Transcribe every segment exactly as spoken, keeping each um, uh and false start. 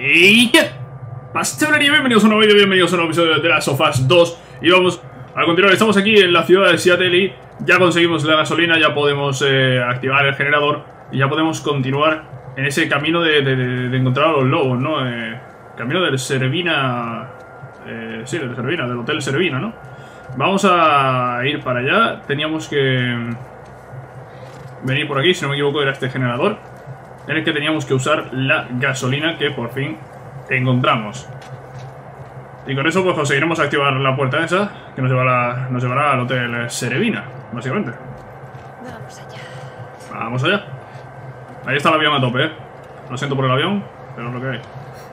¿Y qué? Pastelería, bienvenidos a un nuevo vídeo, bienvenidos a un nuevo episodio de The Last of Us dos. Y vamos a continuar, estamos aquí en la ciudad de Seattle y ya conseguimos la gasolina, ya podemos eh, activar el generador y ya podemos continuar en ese camino de, de, de, de encontrar a los lobos, ¿no? Eh, camino del Servina... Eh, sí, del Servina, del Hotel Servina, ¿no? Vamos a ir para allá, teníamos que venir por aquí, si no me equivoco era este generador en el que teníamos que usar la gasolina que por fin encontramos. Y con eso pues conseguiremos activar la puerta esa que nos llevará, nos llevará al Hotel Serevina, básicamente. Vamos allá. Vamos allá. Ahí está el avión a tope, ¿eh? Lo siento por el avión, pero es lo que hay.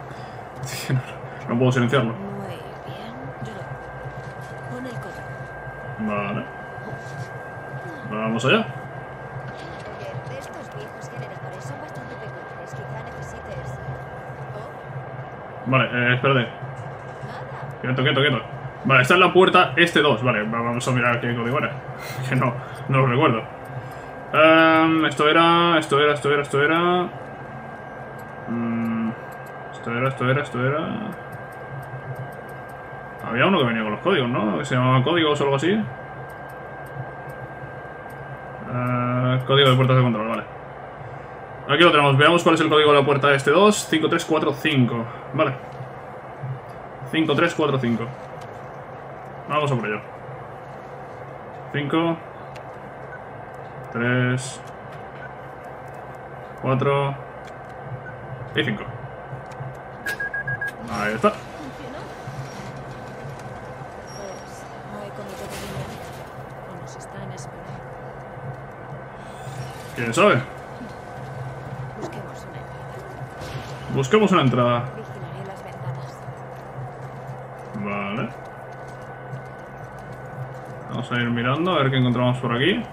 No puedo silenciarlo. Muy bien. Yo lo... Pon el código. Vale. Vamos allá. Oye, estos viejos generadores son bastante peculiares. Quizá necesites... Oh, Vale, eh, espérate. nada. Quieto, quieto, quieto. Vale, esta es la puerta este dos. Vale, vamos a mirar qué código era. Que no, no lo recuerdo. Um, esto era, esto era, esto era, esto era... Um, esto era, esto era, esto era... Había uno que venía con los códigos, ¿no? Que se llamaba códigos o algo así. Uh, código de puertas de control, vale. Aquí lo tenemos, veamos cuál es el código de la puerta este dos. cinco tres cuatro cinco. Vale. cinco tres cuatro cinco. Vamos a por ello. cinco tres cuatro y cinco. Ahí está. ¿Funcionó? Pues no he comido de dinero. O nos están esperando. ¿Quién sabe? Busquemos una entrada. Busquemos una entrada. Vigilaré las ventanas. Vale. Vamos a ir mirando a ver qué encontramos por aquí.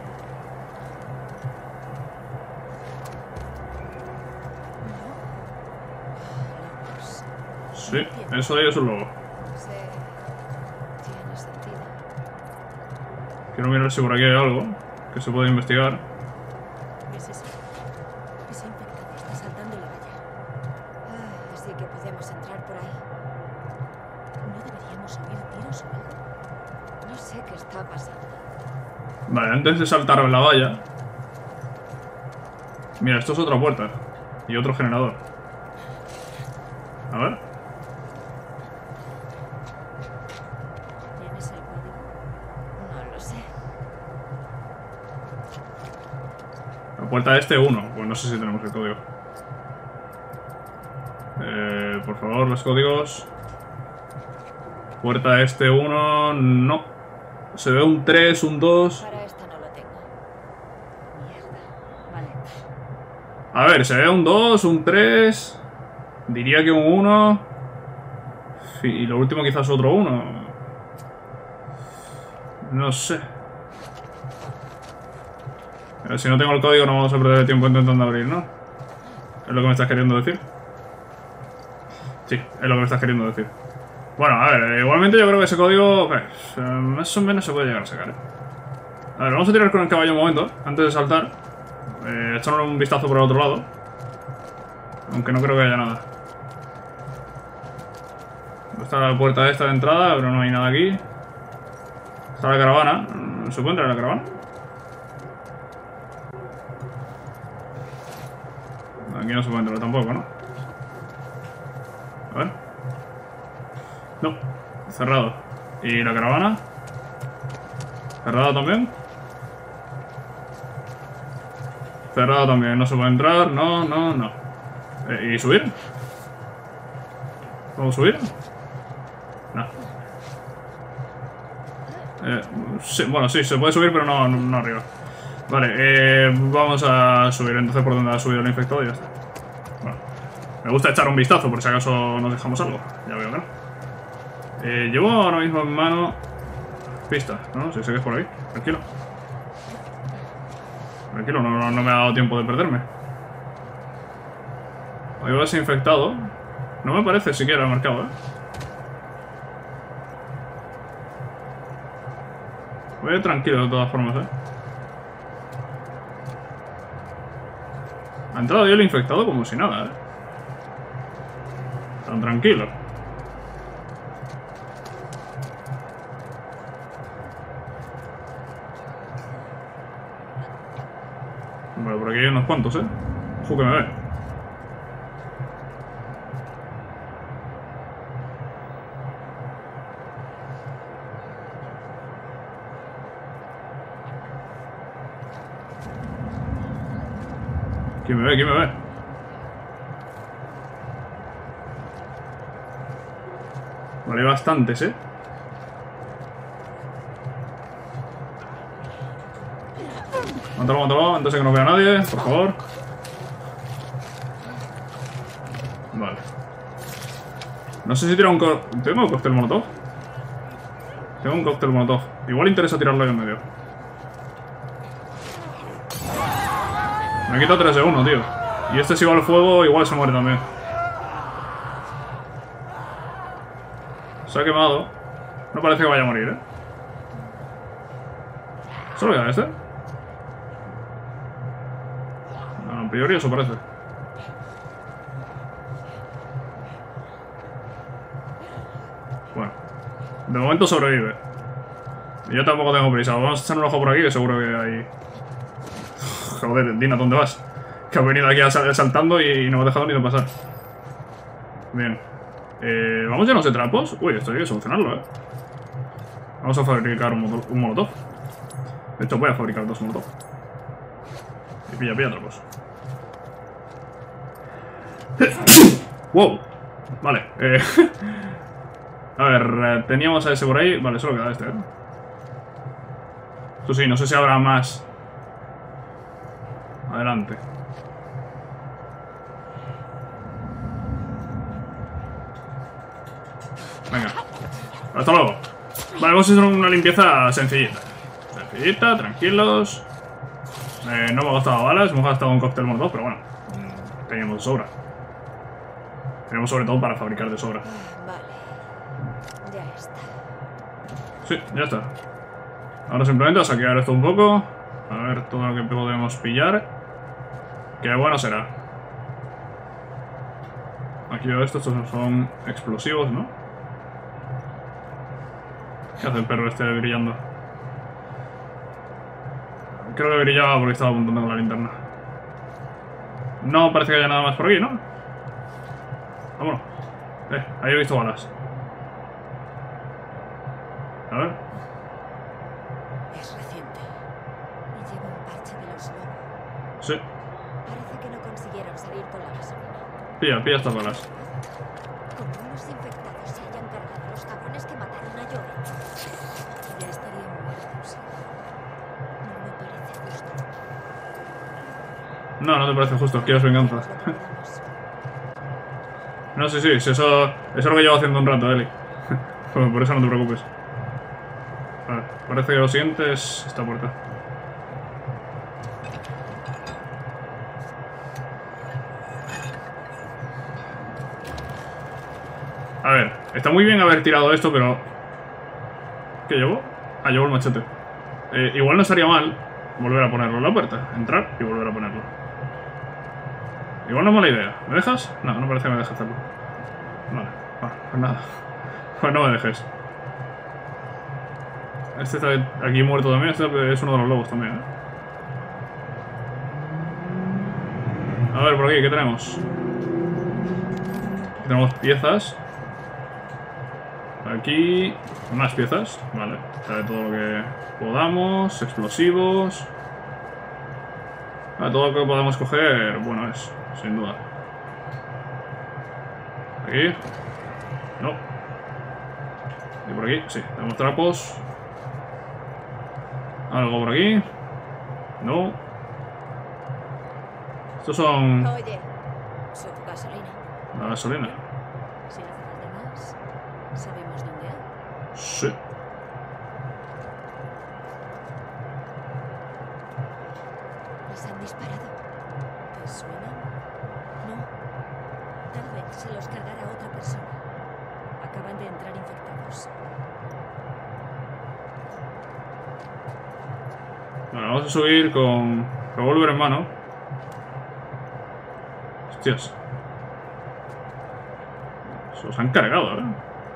Lobos. Sí, eso de ahí es un lobo. Sí. Tiene sentido. Quiero mirar si por aquí hay algo que se puede investigar. ¿Ves eso? Ese infectado está saltando la valla. Ah, así que podemos entrar por ahí. ¿No deberíamos oír tiros o algo? No sé qué está pasando. Vale, antes de saltar la valla. Mira, esto es otra puerta. Y otro generador. A ver. ¿Tienes el código? No lo sé. La puerta este uno. Pues no sé si tenemos el código. Eh, por favor, los códigos. Puerta este uno. No. Se ve un tres, un dos. Para esta no lo tengo. Mierda. Vale. A ver, se ve un dos, un tres. Diría que un uno. Y lo último quizás otro uno. No sé. Pero si no tengo el código no vamos a perder el tiempo intentando abrir, ¿no? ¿Es lo que me estás queriendo decir? Sí, es lo que me estás queriendo decir. Bueno, a ver, igualmente yo creo que ese código pues, eh, más o menos se puede llegar a sacar, ¿eh? A ver, vamos a tirar con el caballo un momento, antes de saltar. Eh, echarle un vistazo por el otro lado. Aunque no creo que haya nada. Está la puerta esta de entrada, pero no hay nada aquí. Está la caravana. ¿Se puede entrar en la caravana? Aquí no se puede entrar tampoco, ¿no? A ver. No, cerrado. ¿Y la caravana? ¿Cerrado también? Cerrado también, no se puede entrar. No, no, no. Eh, ¿Y subir? ¿Podemos subir? No. Eh, sí, bueno, sí, se puede subir, pero no, no, no arriba. Vale, eh, vamos a subir entonces por donde ha subido el infectado y ya está. Bueno, me gusta echar un vistazo por si acaso nos dejamos algo. Ya veo que no. Eh, llevo ahora mismo en mano pista, ¿no? Si sé que es por ahí. Tranquilo. Tranquilo, no, no, no me ha dado tiempo de perderme. Ahí va ese infectado. No me parece siquiera marcado, ¿eh? Voy a ir tranquilo de todas formas, ¿eh? Ha entrado yo el infectado como si nada, ¿eh? Tan tranquilo. Bueno, por aquí hay unos cuantos, ¿eh? Ojo que me ve. ¿Quién me ve? ¿Quién me ve? Vale, hay bastantes, ¿eh? Mátalo, mátalo, antes de que no vea a nadie, por favor. Vale. No sé si tira un co... ¿Tengo un cóctel molotov? Tengo un cóctel molotov. Igual interesa tirarlo ahí en medio. Me he quitado tres de uno, tío. Y este si va al fuego, igual se muere también. Se ha quemado. No parece que vaya a morir, ¿eh? ¿Solo queda este? No, en priori eso parece. Bueno. De momento sobrevive. Y yo tampoco tengo prisa. Vamos a echar un ojo por aquí, que seguro que hay... Joder, Dina, ¿dónde vas? Que has venido aquí saltando y no me has dejado ni de pasar. Bien. Eh, ¿Vamos llenos de trapos? Uy, esto hay que solucionarlo, ¿eh? Vamos a fabricar un, motor, un molotov. De hecho, voy a fabricar dos molotov. Y pilla, pilla trapos. ¡Wow! Vale. Eh... a ver, teníamos a ese por ahí. Vale, solo queda este, ¿eh? Esto sí, no sé si habrá más. Adelante. Venga. Hasta luego. Vale, vamos a hacer una limpieza sencillita. Sencillita, tranquilos. Eh, no me ha gastado balas, hemos gastado un cóctel molotov, pero bueno. Teníamos de sobra. Tenemos sobre todo para fabricar de sobra. Vale. Ya está. Sí, ya está. Ahora simplemente a saquear esto un poco. A ver todo lo que podemos pillar. Que bueno será. Aquí veo esto, estos son explosivos, ¿no? ¿Qué hace el perro este brillando? Creo que brillaba porque estaba apuntando con la linterna. No parece que haya nada más por aquí, ¿no? Vámonos. Eh, ahí he visto balas. A ver. Es reciente. Y lleva un parche de los lobos. Sí. Parece que no consiguieron salir con la gasolina. Pilla, pilla estas balas. Como unos infectados se hayan cargado a los cabrones que mataron a Joel. Ya estarían muertos. No me parece justo. No, no te parece justo, quieres venganza. No, sí, sí, sí, eso, eso es lo que llevo haciendo un rato, Eli. Por eso no te preocupes. Vale, parece que lo siguiente es esta puerta. A ver, está muy bien haber tirado esto, pero... ¿Qué llevo? Ah, llevo el machete. Eh, igual no estaría mal volver a ponerlo en la puerta. Entrar y volver a ponerlo. Igual no es mala idea. ¿Me dejas? No, no parece que me dejes hacerlo. Vale, ah, pues nada. Pues no me dejes. Este está aquí muerto también. Este es uno de los lobos también, ¿eh? A ver, por aquí, ¿qué tenemos? Aquí tenemos piezas. Aquí... más piezas. Vale. Trae todo lo que podamos. Explosivos. Vale, todo lo que podamos coger, bueno es, sin duda. Aquí. No. Y por aquí, sí. Tenemos trapos. Algo por aquí. No. Estos son... Oye, soy tu gasolina. la gasolina. Si no hace falta más, ¿sabemos dónde hay? Sí. ¿Les han disparado? ¿Te suenan? No. Tal vez se los cargara otra persona. Acaban de entrar infectados. Bueno, vamos a subir con revólver en mano. Hostias. Se los han cargado, ¿eh?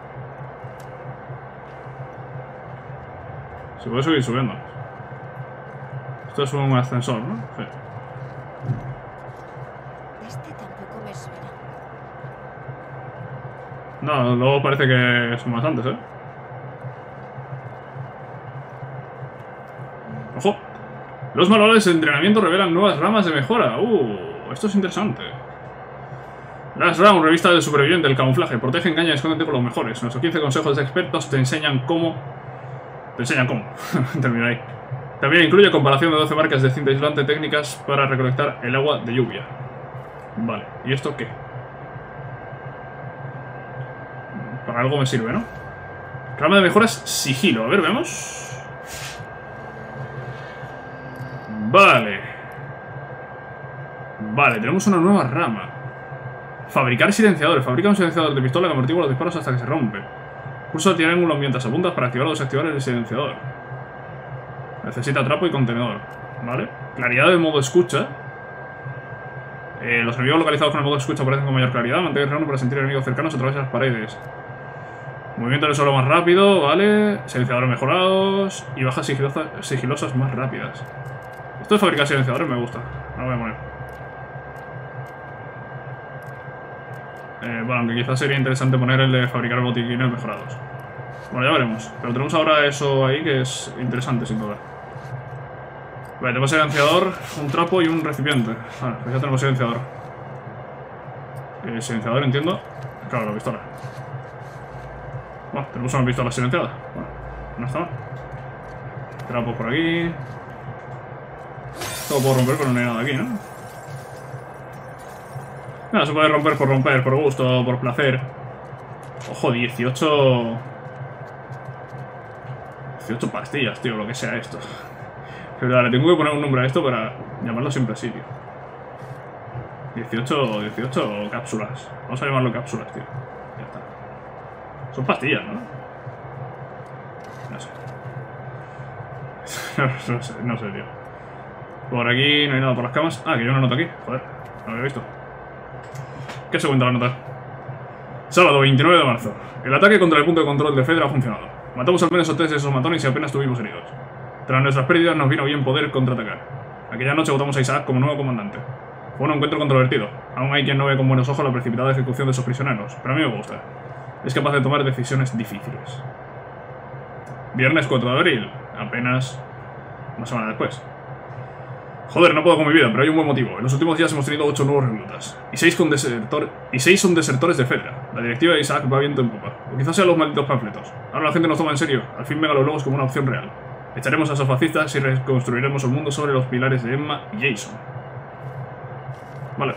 Se puede subir subiendo. Esto es un ascensor, ¿no? Sí. Este tampoco me suena. No, luego parece que son más antes, ¿eh? ¡Ojo! Los manuales de entrenamiento revelan nuevas ramas de mejora. ¡Uh! Esto es interesante. Last Round, revista del superviviente, el camuflaje. Protege, engaña y escóndete con los mejores. Nuestros quince consejos de expertos te enseñan cómo... Te enseñan cómo. Termina ahí. También incluye comparación de doce marcas de cinta aislante, técnicas para recolectar el agua de lluvia. Vale, ¿y esto qué? Para algo me sirve, ¿no? Rama de mejoras, sigilo. A ver, veamos. Vale. Vale, tenemos una nueva rama. Fabricar silenciadores. Fabrica un silenciador de pistola que amortigua los disparos hasta que se rompe. Pulsa el triángulo mientras apuntas para activar o desactivar el silenciador. Necesita trapo y contenedor. Vale. Claridad de modo escucha. Eh, los enemigos localizados con el modo escucha aparecen con mayor claridad. Mantén el rango para sentir enemigos cercanos a través de las paredes. Movimiento del suelo más rápido. Vale. Silenciadores mejorados. Y bajas sigilosas, sigilosas más rápidas. Esto de fabricar silenciadores me gusta. No lo voy a poner. Eh, bueno, aunque quizás sería interesante poner el de fabricar botiquines mejorados. Bueno, ya veremos. Pero tenemos ahora eso ahí que es interesante, sin duda. Vale, tenemos silenciador, un trapo y un recipiente. Vale, pues ya tenemos silenciador. Eh, silenciador, entiendo. Claro, la pistola. Bueno, tenemos una pistola silenciada. Bueno, no está mal. Trapos por aquí. Todo puedo romper, pero no hay nada aquí, ¿no? No, se puede romper por romper, por gusto, por placer. Ojo, dieciocho... dieciocho pastillas, tío, lo que sea esto. Pero le tengo que poner un nombre a esto para llamarlo siempre así, tío. dieciocho, dieciocho cápsulas. Vamos a llamarlo cápsulas, tío. Ya está. Son pastillas, ¿no? No sé. no, no sé, no sé, tío. Por aquí no hay nada por las camas. Ah, que hay una nota aquí. Joder, no lo había visto. ¿Qué se cuenta la nota? Sábado veintinueve de marzo. El ataque contra el punto de control de Fedra ha funcionado. Matamos al menos a tres de esos matones y apenas tuvimos heridos. Tras nuestras pérdidas nos vino bien poder contraatacar. Aquella noche votamos a Isaac como nuevo comandante. Fue un encuentro controvertido. Aún hay quien no ve con buenos ojos la precipitada ejecución de esos prisioneros, pero a mí me gusta. Es capaz de tomar decisiones difíciles. Viernes cuatro de abril. Apenas una semana después. Joder, no puedo con mi vida, pero hay un buen motivo. En los últimos días hemos tenido ocho nuevos reclutas. Y seis, con desertor... y seis son desertores de Fedra. La directiva de Isaac va viento en popa. O quizás sean los malditos panfletos. Ahora la gente nos toma en serio. Al fin ven a los lobos como una opción real. Echaremos a esos fascistas y reconstruiremos el mundo sobre los pilares de Emma y Jason. Vale.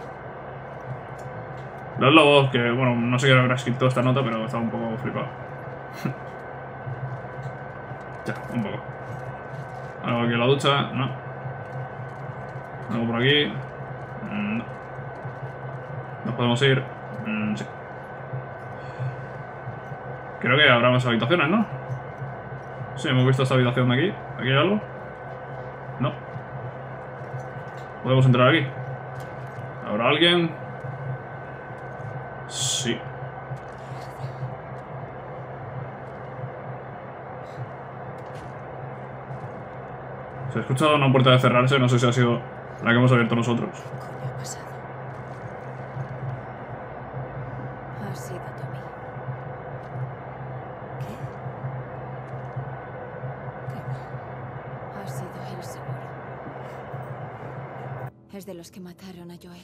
Los lobos, que bueno, no sé quién habrá escrito esta nota, pero estaba un poco flipado. Ya, un poco. Algo aquí en la ducha, no. Algo por aquí. No. Nos podemos ir. Mm, sí. Creo que habrá más habitaciones, ¿no? Sí, hemos visto esta habitación de aquí. ¿Aquí hay algo? No. ¿Podemos entrar aquí? ¿Habrá alguien? Sí. Se ha escuchado una puerta de cerrarse, no sé si ha sido la que hemos abierto nosotros. ¿Qué ha pasado? Ha sido Tommy. ¿Qué? ¿Qué va? Ha sido él seguro. Es de los que mataron a Joel.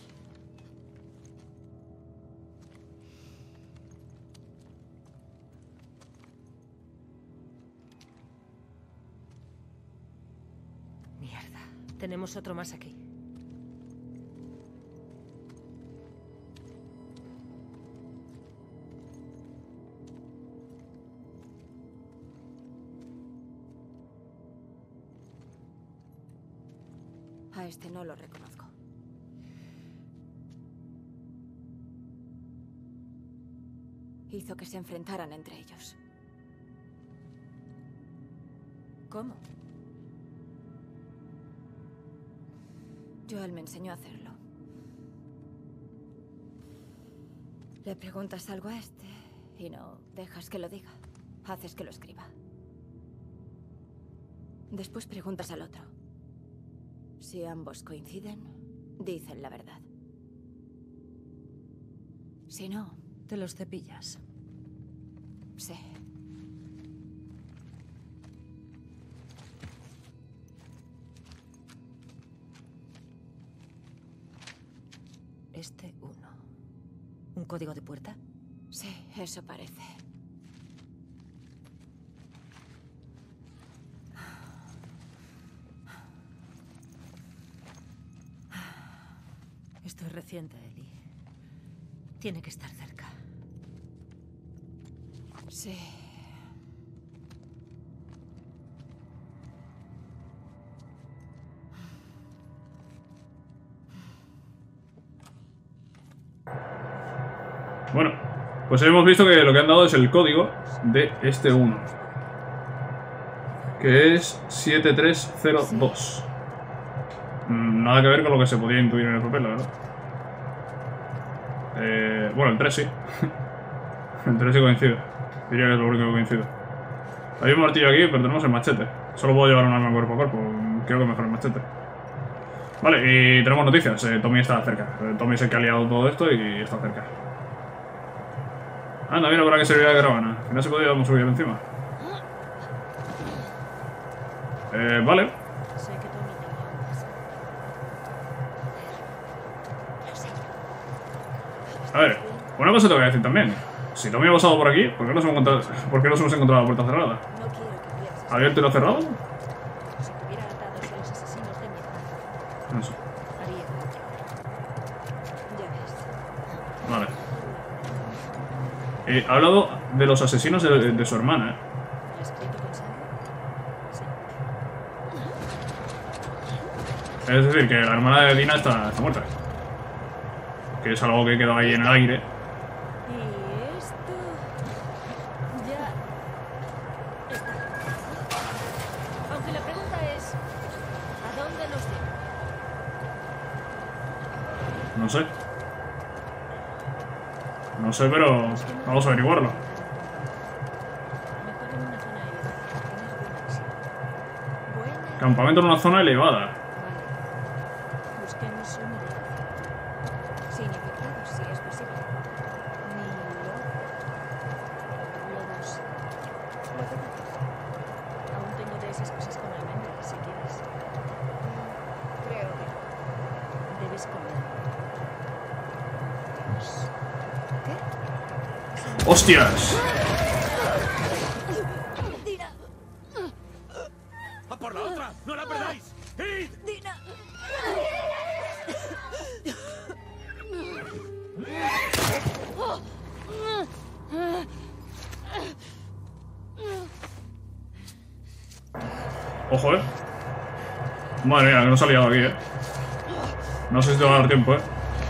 Mierda. Tenemos otro más aquí. A este no lo reconozco. Hizo que se enfrentaran entre ellos. ¿Cómo? Joel me enseñó a hacerlo. Le preguntas algo a este y no dejas que lo diga. Haces que lo escriba. Después preguntas al otro. Si ambos coinciden, dicen la verdad. Si no, Te los cepillas. sí. Este uno. ¿Un código de puerta? Sí, eso parece. Esto es reciente, Ellie. Tiene que estar cerca. Sí. Bueno, pues hemos visto que lo que han dado es el código de este uno. Que es siete tres cero dos. Nada que ver con lo que se podía intuir en el papel, la verdad. Eh, bueno, el tres sí. El tres sí coincide. Diría que es lo único que coincide. Hay un martillo aquí, pero tenemos el machete. Solo puedo llevar un arma cuerpo a cuerpo. Creo que mejor el machete. Vale, y tenemos noticias. Eh, Tommy está cerca. Eh, Tommy es el que ha liado todo esto y está cerca. Anda, mira para qué servirá la caravana. Que no se podía subir encima. Eh, vale. Sé que Tommy tenía un pasado. Lo sé. A ver, una cosa te voy a decir también. Si Tommy ha pasado por aquí, ¿por qué nos hemos encontrado, ¿por qué nos hemos encontrado la puerta cerrada? No quiero que pienses. ¿Abierto y no cerrado? Si tuviera atados a los asesinos de mi hermano, No sé. haría como yo. Ya ves. Vale. Eh, ha hablado de los asesinos de, de su hermana, ¿eh? ¿El escrito con sangre? Sí. Es decir, que la hermana de Dina está, está muerta. Que es algo que quedó ahí en el aire. Y esto ya está. Aunque la pregunta es, ¿a dónde nos lleva? No sé. No sé, pero vamos a averiguarlo. Mejor en una zona elevada, que tienes buena visión. Buena. Campamento en una zona elevada. Vale. Busquemos un edificio. Sin infectados, si es posible. Ni lodo. Lodos. Aún tengo de esas cosas con almendras, si quieres. Creo que Debes comer. ¡Hostias! ¡Dina! ¡A por la otra! ¡No la perdáis! ¡Id! ¡Dina! Ojo, eh. Madre mía, que nos ha liado aquí, eh. No sé si te va a dar tiempo, eh.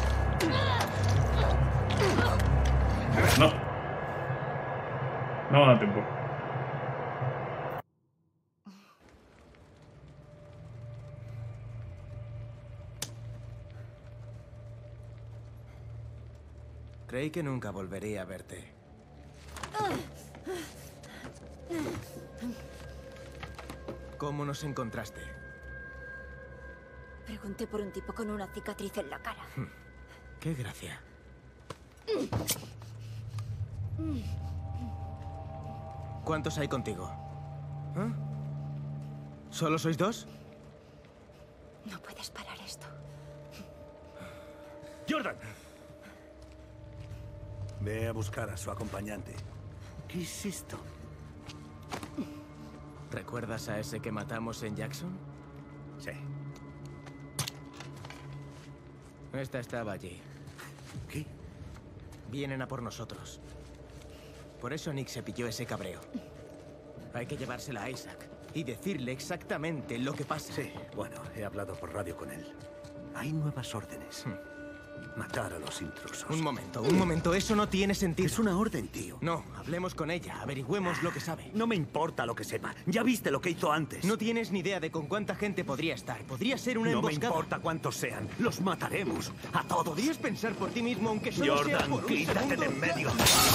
No. No va a dar tiempo. Creí que nunca volvería a verte. ¿Cómo nos encontraste? Pregunté por un tipo con una cicatriz en la cara. ¡Qué gracia! ¿Cuántos hay contigo? ¿Ah? ¿Solo sois dos? No puedes parar esto. ¡Jordan! Ve a buscar a su acompañante. ¿Qué es esto? ¿Recuerdas a ese que matamos en Jackson? Sí. Esta estaba allí. ¿Qué? Vienen a por nosotros. Por eso Nick se pilló ese cabreo. Hay que llevársela a Isaac y decirle exactamente lo que pasa. Sí, bueno, he hablado por radio con él. Hay nuevas órdenes. Matar a los intrusos. Un momento, un momento. Eso no tiene sentido. Es una orden, tío. No, hablemos con ella. Averigüemos lo que sabe. No me importa lo que sepa. Ya viste lo que hizo antes. No tienes ni idea de con cuánta gente podría estar. Podría ser una No me emboscada. importa cuántos sean. Los mataremos. A todos. Podrías pensar por ti mismo, aunque solo sea Jordan, por un quítate segundo. de en medio.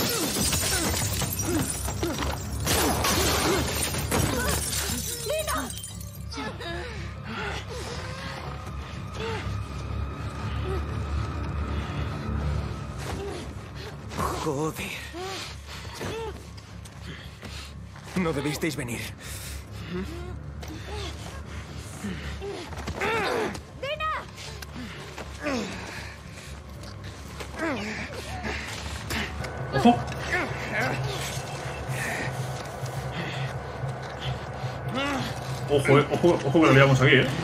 Joder. No debisteis venir. ¡Ojo! Ojo, eh, ojo, ojo que lo liamos aquí, eh.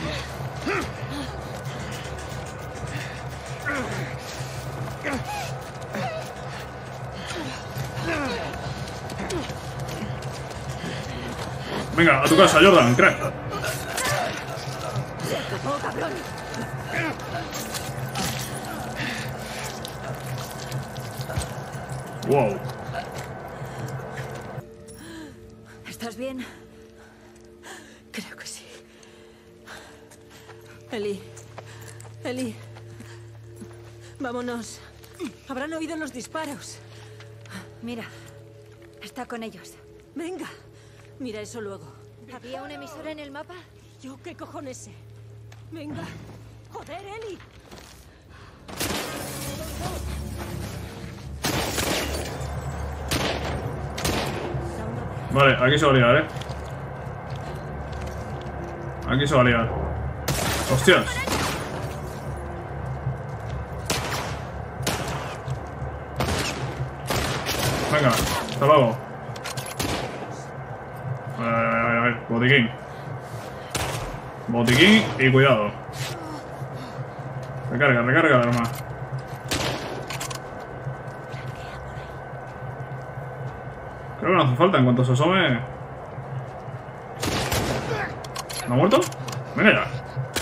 Venga, a tu casa, Jordan, crack. Wow. ¿Estás bien? Creo que sí. Eli. Eli. Vámonos. Habrán oído los disparos. Mira, está con ellos. Venga. Mira eso luego. ¿Había una emisora en el mapa? ¿Yo qué cojones sé? Venga. Joder, Eli. Vale, aquí se va a liar, eh. Aquí se va a liar. Hostias. Venga, hasta luego. A ver, a ver, a ver, botiquín. Botiquín y cuidado. Recarga, recarga el arma. Creo que no hace falta en cuanto se asome. ¿No ha muerto? Venga ya.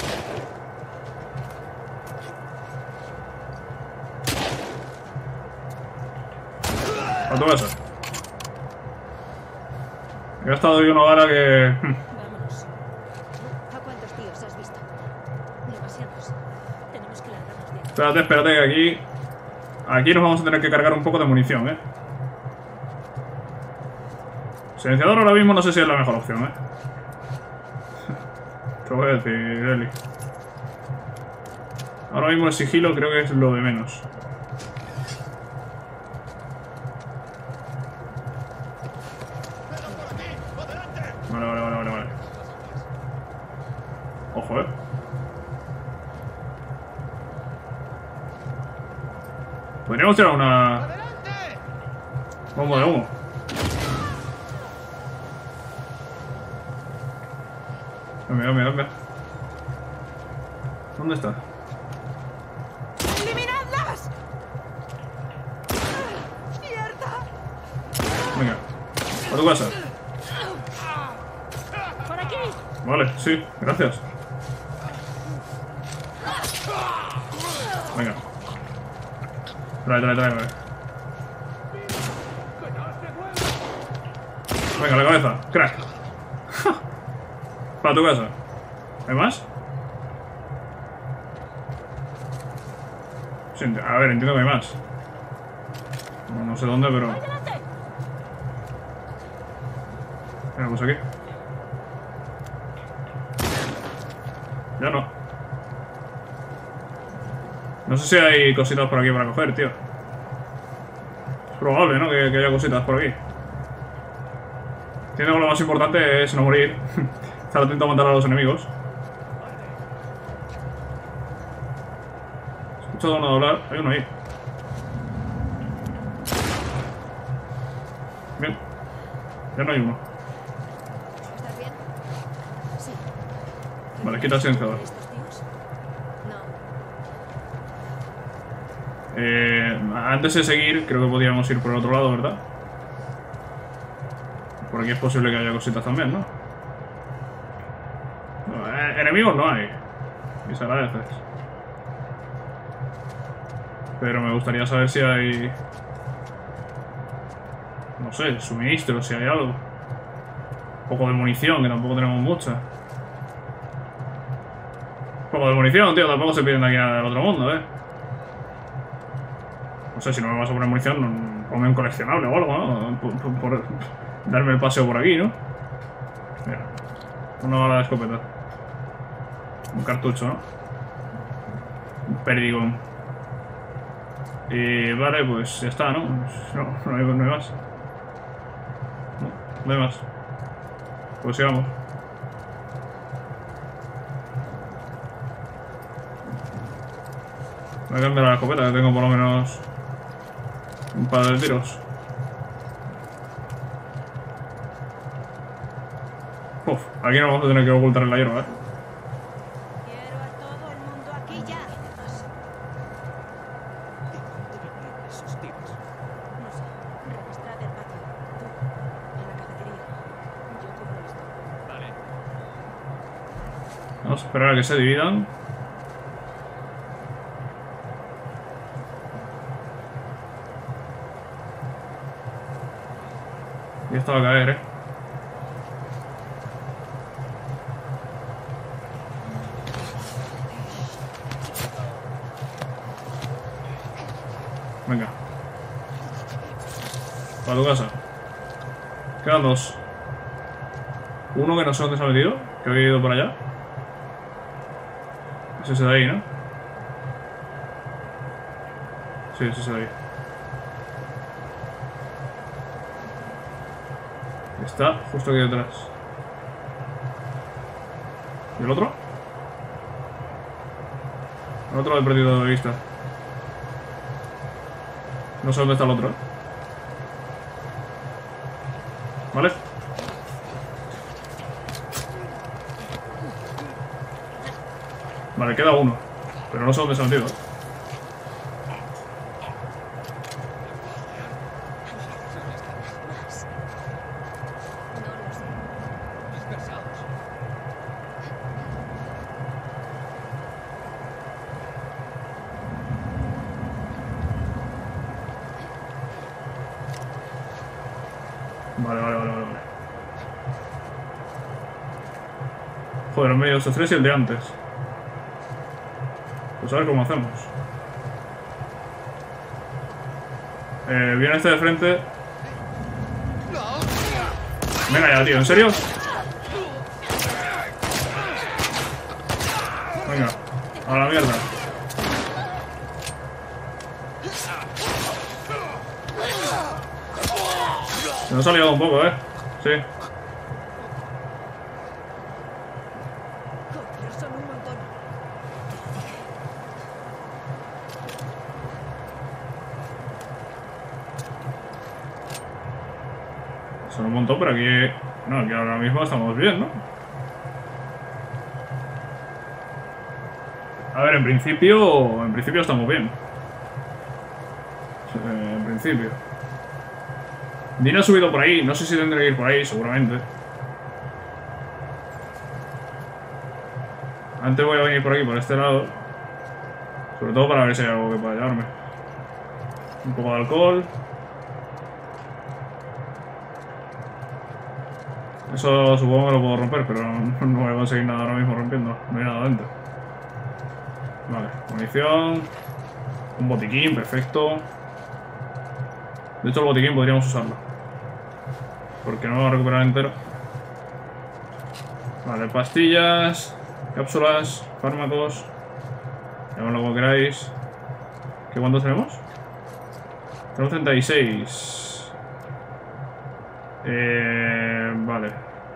A tu casa. He gastado yo una bala que... Vámonos. ¿A cuántos tíos has visto? Demasiados. Tenemos que largarnos de aquí. Espérate, espérate que aquí... Aquí nos vamos a tener que cargar un poco de munición, eh. Silenciador ahora mismo no sé si es la mejor opción, eh. Te voy a decir, Eli. Ahora mismo el sigilo creo que es lo de menos. Vale, vale, vale, vale, vale. Ojo, eh. Podríamos tirar una... bomba de humo. Mira, mira, mira. ¿Dónde está? ¡Eliminadlas! ¡Mierda! Venga. A tu casa. ¡Por aquí! Vale, sí, gracias. Venga. Trae, trae, trae, trae. Venga, la cabeza. Crack. Para tu casa. ¿Hay más? Sí, a ver, entiendo que hay más. No, no sé dónde, pero... Venga, pues aquí. Ya no. No sé si hay cositas por aquí para coger, tío. Es probable, ¿no? Que, que haya cositas por aquí. Entiendo que lo más importante es no morir. Estar atento a matar a los enemigos. He escuchado uno doblar. Hay uno ahí. Bien. Ya no hay uno. ¿Estás bien? Sí. Vale, quita el silenciador. ¿Estos tíos? No. Eh, antes de seguir, creo que podríamos ir por el otro lado, ¿verdad? Por aquí es posible que haya cositas también, ¿no? No, eh, enemigos no hay. Y se agradece. Pero me gustaría saber si hay... no sé, suministros, si hay algo. Un poco de munición, que tampoco tenemos mucha. Un poco de munición, tío, tampoco se piden de aquí al otro mundo, eh. No sé, si no me vas a poner munición, ponme un coleccionable o algo, ¿no? Por, por, por darme el paseo por aquí, ¿no? Mira, una bala de escopeta. Un cartucho, ¿no? Un perdigón. Y vale, pues ya está, ¿no? No, no hay, no hay más. No, no hay más. Pues sigamos. Voy a cambiar la escopeta, que tengo por lo menos un par de tiros. Uf, aquí no vamos a tener que ocultar en la hierba, ¿eh? Quiero a todo el mundo aquí ya. ¿De dónde venían esos tiros? No sé, registrad el patio. Tú, a la cafetería. Yo cubro esto. Vale. Vamos a esperar a que se dividan. Y esto va a caer, eh. Venga. Para tu casa. Quedan dos. Uno que no sé dónde se ha metido, que había ido por allá. Es ese de ahí, ¿no? Sí, es ese de ahí. Está justo aquí detrás. ¿Y el otro? El otro lo he perdido de vista. No sé dónde está el otro, ¿eh? ¿Vale? Vale, queda uno. Pero no sé dónde se ha metido, ¿eh? Vale, vale, vale, vale. Joder, en medio de estos tres y el de antes. Pues a ver cómo hacemos. Eh, viene este de frente. Venga ya, tío, ¿en serio? Venga, a la mierda. Se nos ha liado un poco, ¿eh? Sí. Joder, son un montón. Son un montón, pero aquí... No, aquí ahora mismo estamos bien, ¿no? A ver, en principio... En principio estamos bien. Eh, en principio. Dino ha subido por ahí. No sé si tendré que ir por ahí, seguramente. Antes voy a venir por aquí, por este lado. Sobre todo para ver si hay algo que pueda llevarme. Un poco de alcohol. Eso supongo que lo puedo romper, pero no, no voy a conseguir nada ahora mismo rompiendo. No hay nada dentro. Vale, munición. Un botiquín, perfecto. De hecho el botiquín podríamos usarlo, porque no lo va a recuperar entero. Vale, pastillas, cápsulas, fármacos. Llamadlo como queráis. ¿Qué cuántos tenemos? Tenemos treinta y seis. Eh, vale.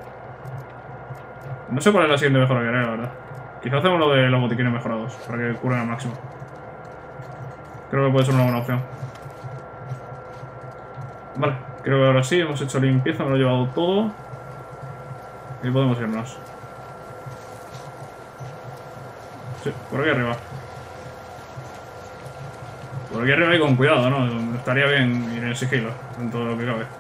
No sé cuál es la siguiente mejora que haré, la verdad. Quizá hacemos lo de los botiquines mejorados, para que curen al máximo. Creo que puede ser una buena opción. Vale, creo que ahora sí, hemos hecho limpieza, me lo he llevado todo. Y podemos irnos. Sí, por aquí arriba. Por aquí arriba y con cuidado, ¿no? Estaría bien ir en sigilo, en todo lo que cabe.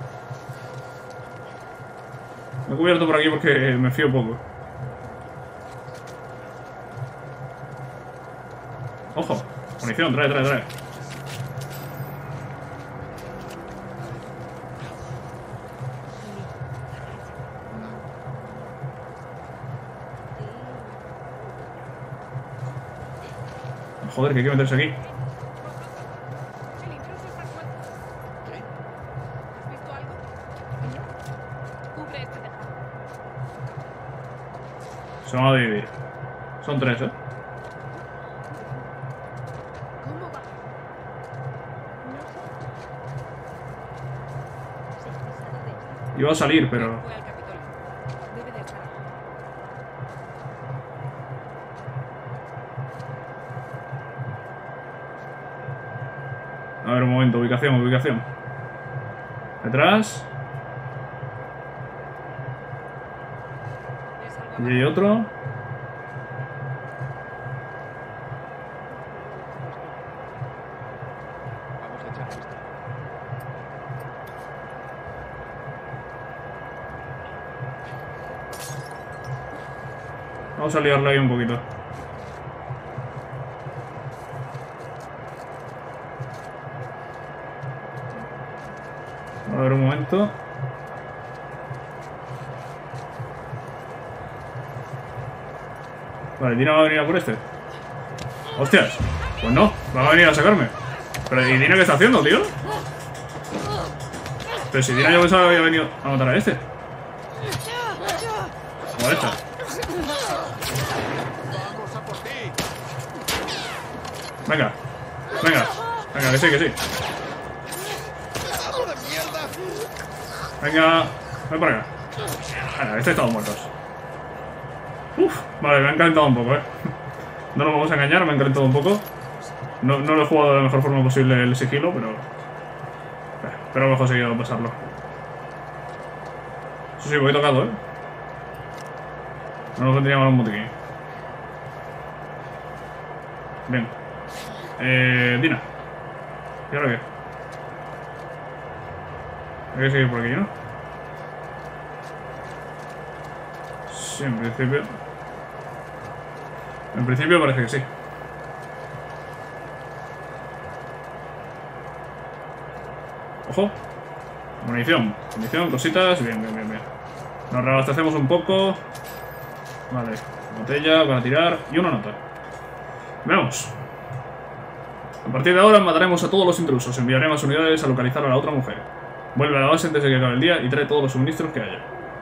Me he cubierto por aquí porque me fío poco. Ojo, munición, trae, trae, trae. Joder, que hay que meterse aquí. El intruso está suelto. ¿Qué? ¿Has visto algo? No. Cubre este tejado. Se van a dividir. Son tres, ¿eh? ¿Cómo va? No sé. Se ha pasado de esto. Iba a salir, pero... Fue al Capitolio. Debe de estar aquí. A ver, un momento, ubicación, ubicación. Detrás. ¿Ves algo Y más? hay otro. Vamos a echar un vistazo. Vamos a liarle ahí un poquito. A ver, un momento. Vale, Dina va a venir a por este. ¡Hostias! Pues no, va a venir a sacarme. Pero ¿y Dina qué está haciendo, tío? Pero si Dina yo pensaba que había venido a matar a este. O a esta. ¡Vamos a por ti! Venga, venga, venga, que sí, que sí. ¡Vamos de mierda! Venga, ven para acá. Venga, estáis todos muertos. Uf, vale, me ha encantado un poco, eh. No nos vamos a engañar, me ha encantado un poco. No, no lo he jugado de la mejor forma posible el sigilo, pero... Pero hemos conseguido pasarlo. Eso sí, voy tocado, eh. No nos vendría mal un botiquín. Bien. Eh, Dina. ¿Y ahora qué? Hay que seguir por aquí, ¿no? Sí, en principio. En principio parece que sí. Ojo. Munición. Munición, cositas. Bien, bien, bien, bien. Nos reabastecemos un poco. Vale. Botella para tirar. Y una nota. Veamos. A partir de ahora mataremos a todos los intrusos. Enviaremos unidades a localizar a la otra mujer. Vuelve a la base antes de que acabe el día y trae todos los suministros que haya.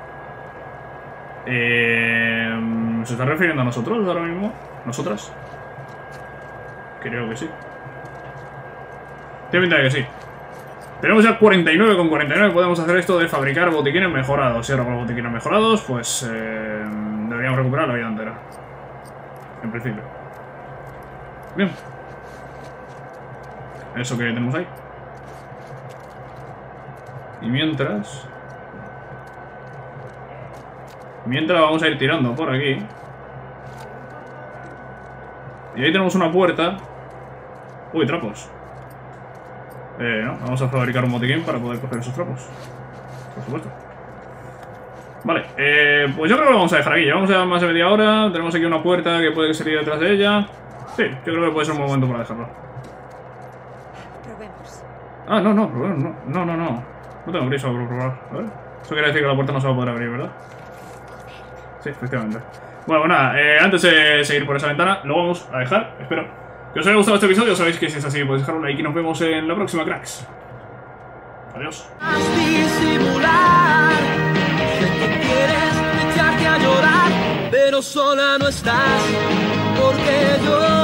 Eh, ¿Se está refiriendo a nosotros ahora mismo? ¿Nosotras? Creo que sí. Tiene pinta de que sí. Tenemos ya cuarenta y nueve con cuarenta y nueve. Podemos hacer esto de fabricar botiquines mejorados. Si ahora con los botiquines mejorados, pues eh, deberíamos recuperar la vida entera. En principio. Bien. Eso que tenemos ahí. Y mientras... Mientras vamos a ir tirando por aquí. Y ahí tenemos una puerta. Uy, trapos. Eh, no, vamos a fabricar un botiquín para poder coger esos trapos. Por supuesto. Vale, eh, pues yo creo que lo vamos a dejar aquí. Llevamos ya más de media hora. Tenemos aquí una puerta que puede salir detrás de ella. Sí, yo creo que puede ser un buen momento para dejarlo. Probemos. Ah, no, no, no, no, no, no, no. No tengo prisa por probar. A ver. Eso quiere decir que la puerta no se va a poder abrir, ¿verdad? Sí, efectivamente. Bueno, pues nada, eh, antes de seguir por esa ventana, lo vamos a dejar. Espero que os haya gustado este episodio. Sabéis que si es así, podéis dejar un like y nos vemos en la próxima, cracks. Adiós. Disimular, sé que quieres echarte a llorar, pero sola no estás, porque yo